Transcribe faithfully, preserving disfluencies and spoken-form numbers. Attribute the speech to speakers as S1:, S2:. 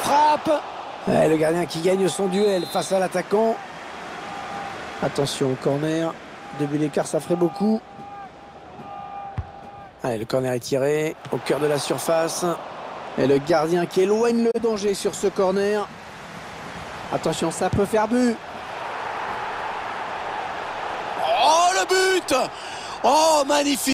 S1: frappe. Et le gardien qui gagne son duel face à l'attaquant. Attention au corner. Deux buts d'écart, ça ferait beaucoup. Allez, le corner est tiré au cœur de la surface. Et le gardien qui éloigne le danger sur ce corner. Attention, ça peut faire but.
S2: Oh, le but! Oh, magnifique!